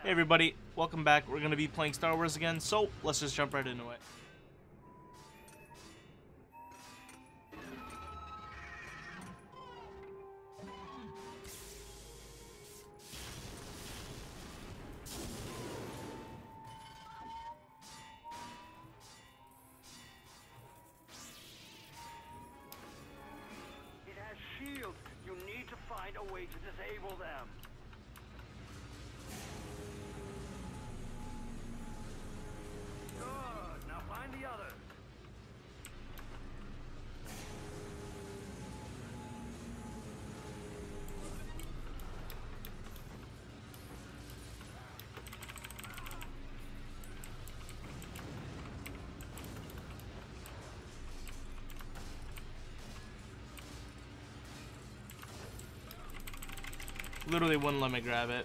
Hey everybody, welcome back. We're going to be playing Star Wars again, so let's just jump right into it. It has shields. You need to find a way to disable them. Good. Now find the others. Literally wouldn't let me grab it.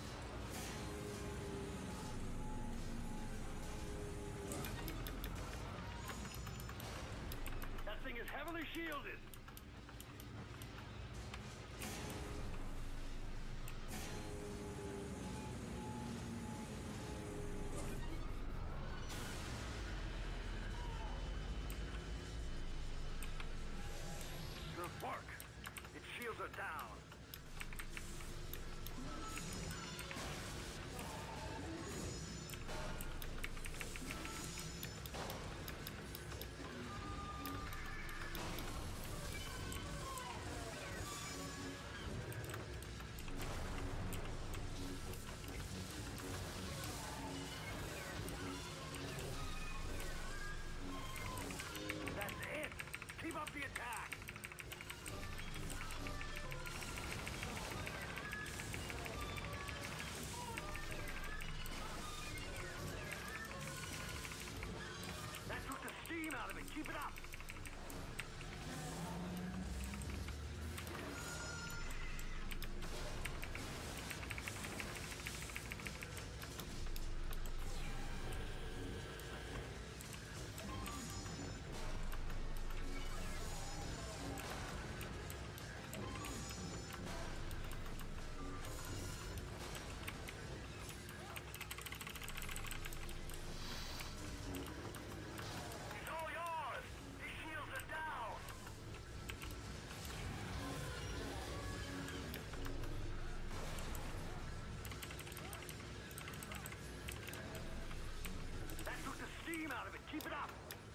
That thing is heavily shielded. Good work. Its shields are down. That's it. Keep up the attack. That took the steam out of it. Keep it up. It's all yours. These shields are down. That took the steam out of it. Keep it up.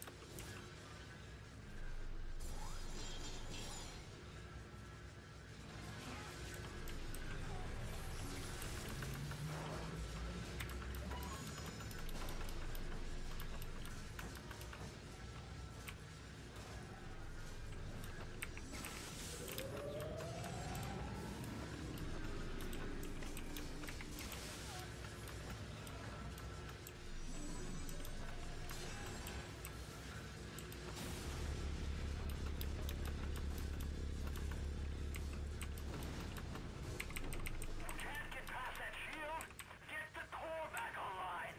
Can't get past that shield. Get the core back online.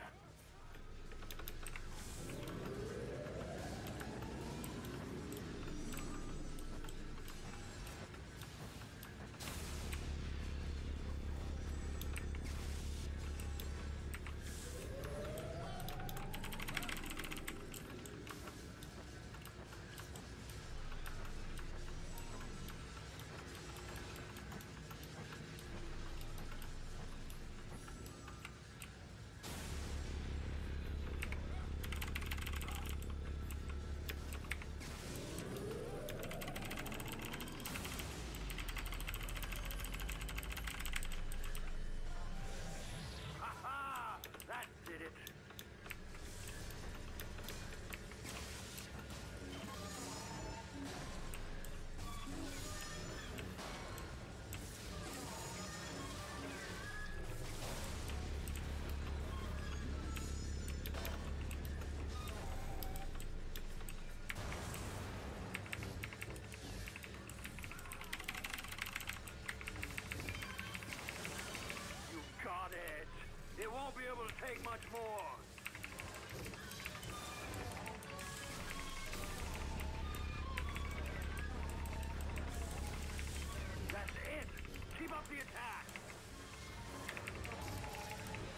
Ha-ha! That did it. You got it. It won't be able to take much more. That's it. Keep up the attack.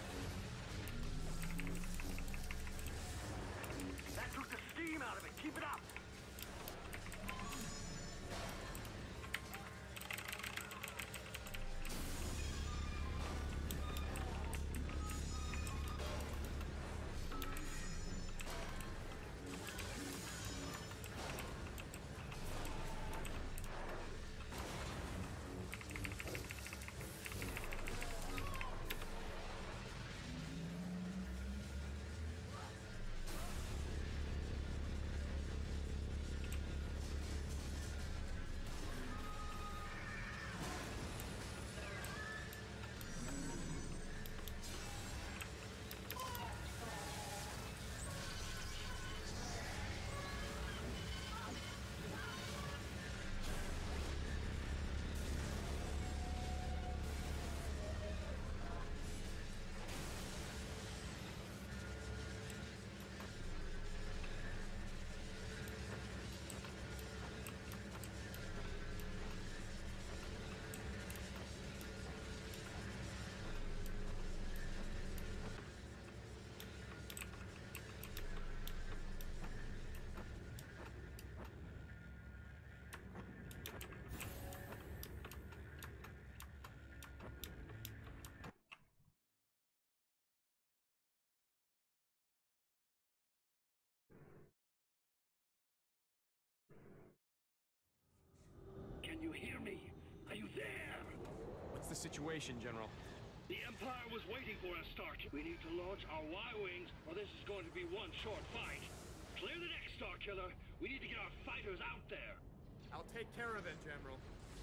situation, General? The Empire was waiting for us, Stark. We need to launch our Y-Wings, or this is going to be one short fight. Clear the deck, Star Killer. We need to get our fighters out there. I'll take care of them, General.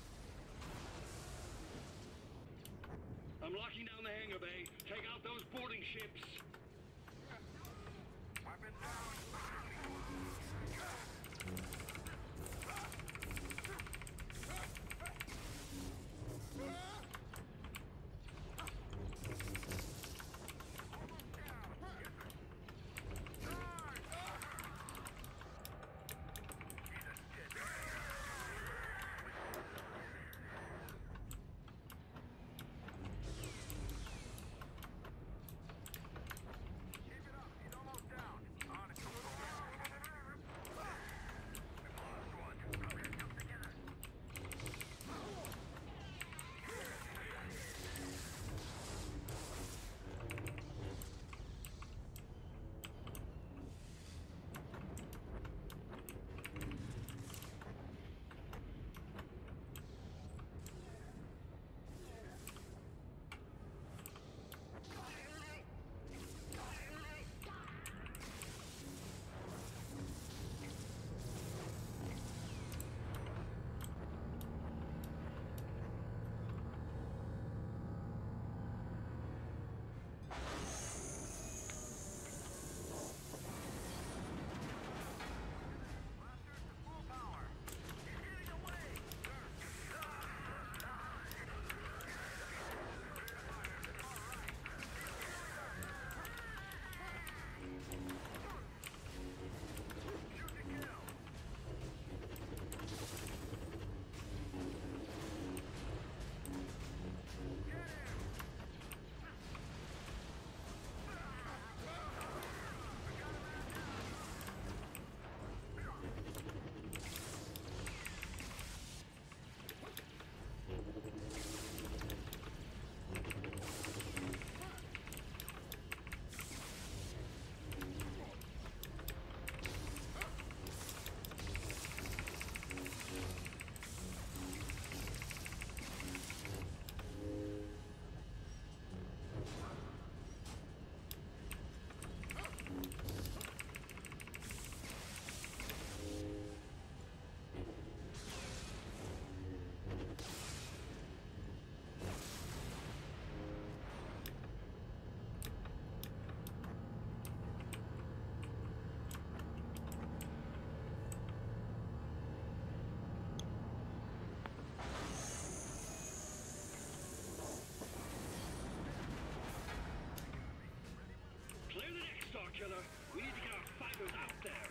I'm locking down the hangar bay. Take out those boarding ships. Weapon down. Clear the deck, Star Killer. We need to get our fighters out there.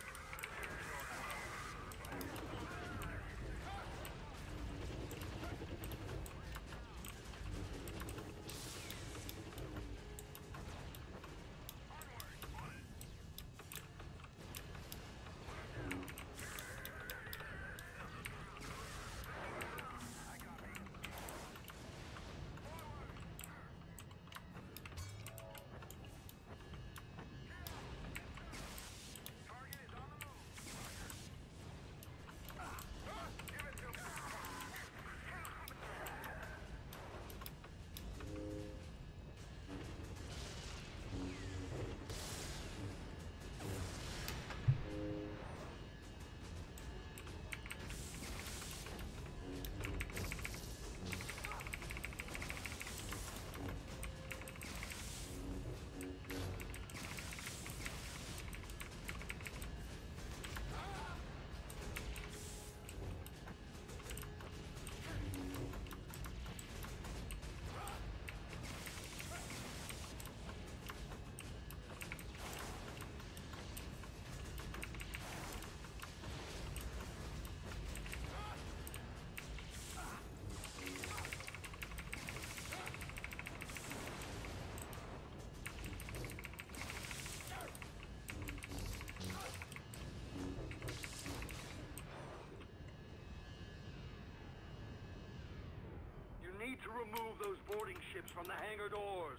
Need to remove those boarding ships from the hangar doors.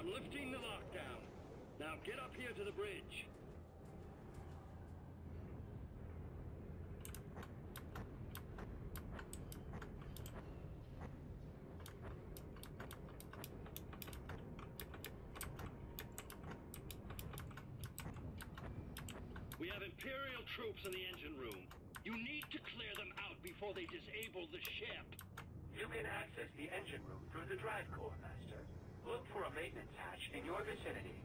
I'm lifting the lockdown. Now get up here to the bridge. We have Imperial troops in the engine room. You need to clear them out before they disable the ship. You can access the engine room through the drive core, Master. Look for a maintenance hatch in your vicinity.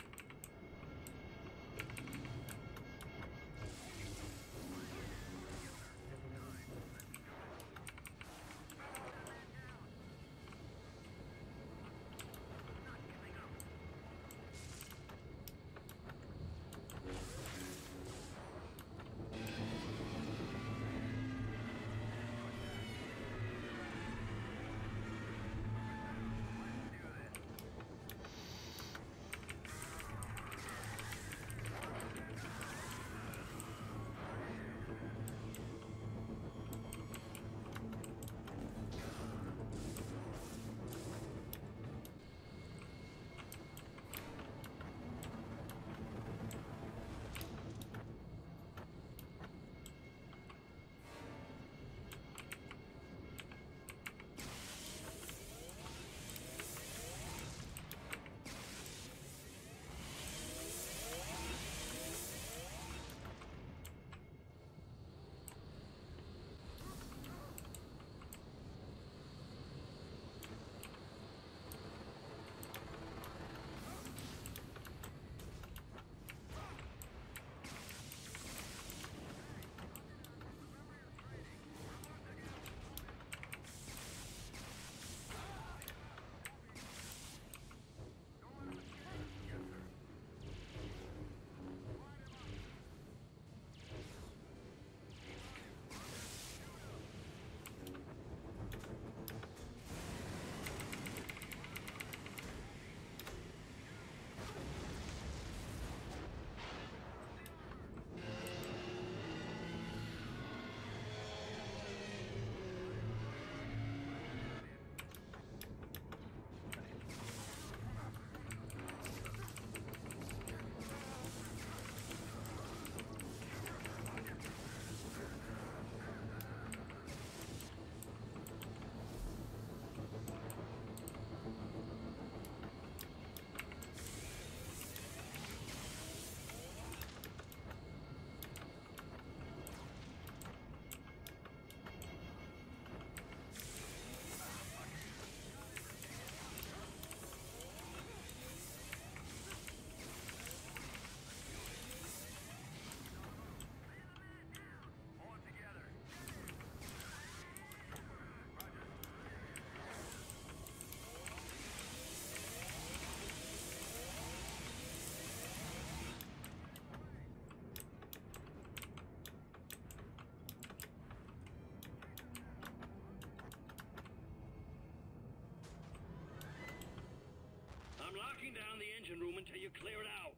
I'm locking down the engine room until you clear it out.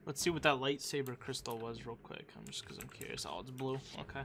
Let's see what that lightsaber crystal was real quick. I'm just because I'm curious. Oh, it's blue. Okay.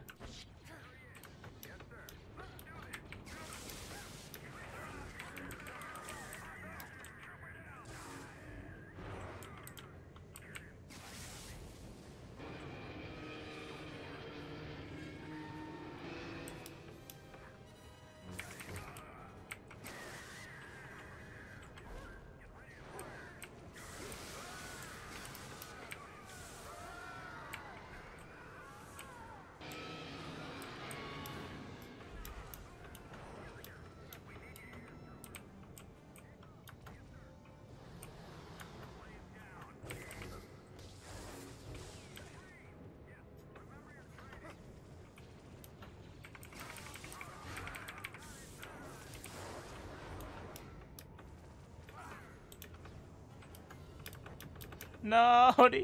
No, dude.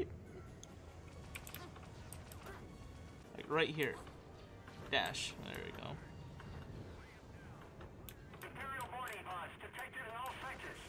Like right here. Dash. There we go. Imperial boarding pods detected in all sectors.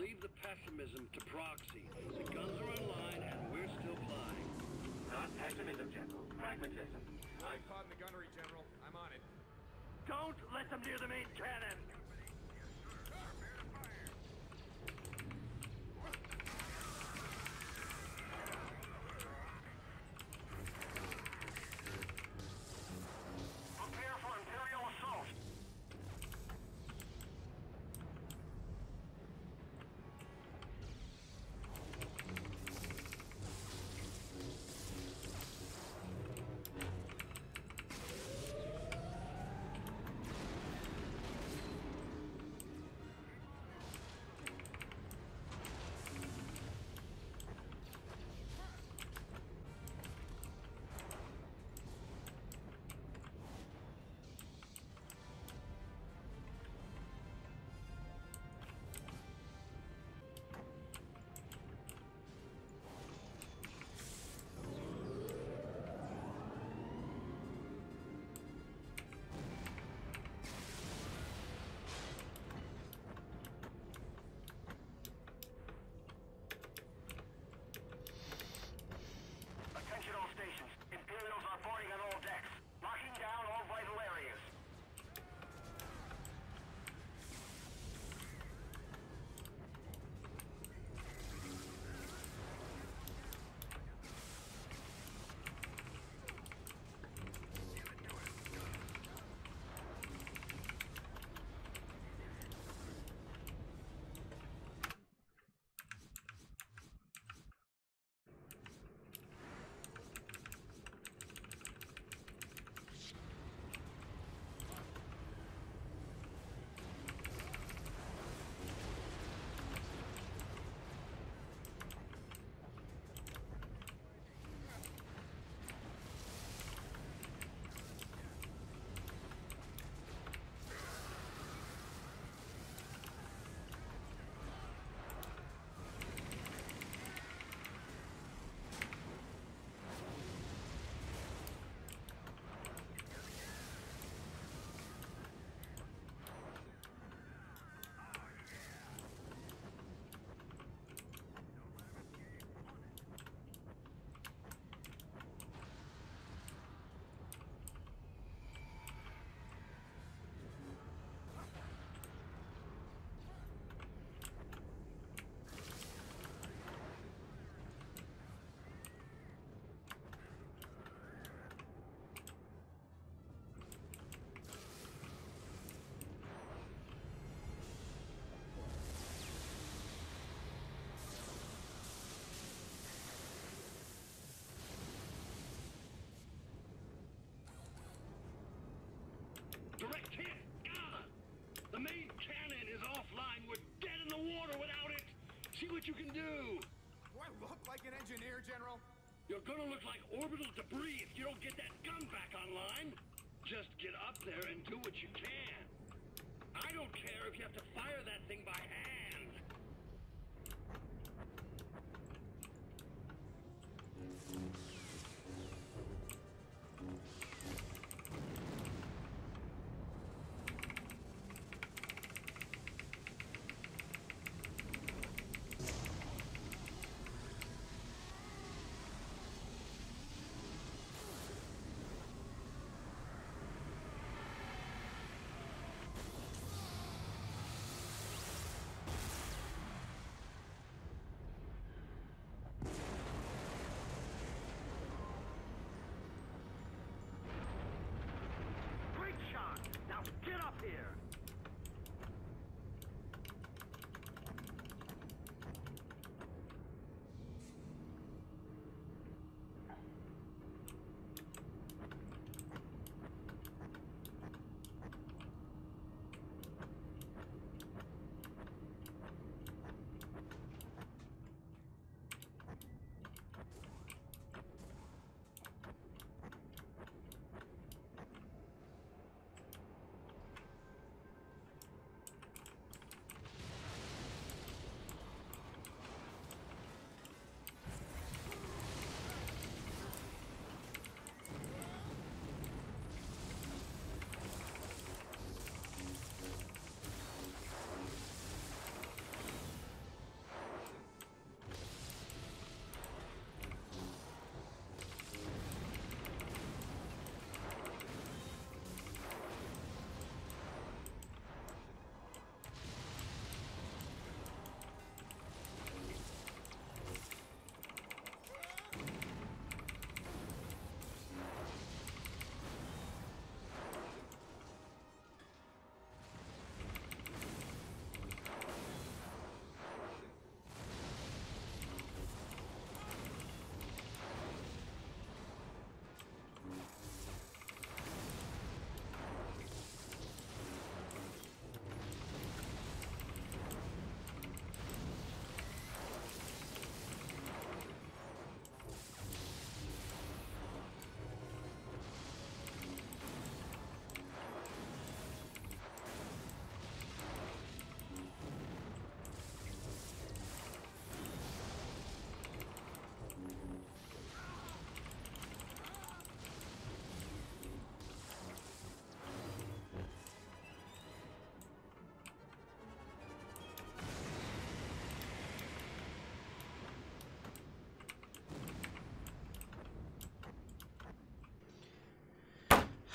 Leave the pessimism to proxy. The guns are online and we're still flying. Not pessimism, General. Pragmatism. I'm podding the gunnery, General. I'm on it. Don't let them near the main cannon! Prepare for Imperial assault. Attention all stations. Imperials are boarding on all decks. Locking down all vital areas. Direct hit! Ah! The main cannon is offline. We're dead in the water without it. See what you can do. Do I look like an engineer, General? You're gonna look like orbital debris if you don't get that gun back online. Just get up there and do what you can. I don't care if you have to fire that thing by hand.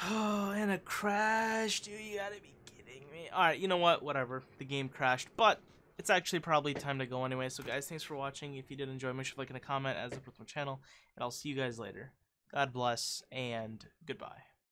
Oh, and a crash, dude. You gotta be kidding me. Alright, you know what? Whatever. The game crashed, but it's actually probably time to go anyway. So, guys, thanks for watching. If you did enjoy, make sure to like and a comment as if with my channel. And I'll see you guys later. God bless, and goodbye.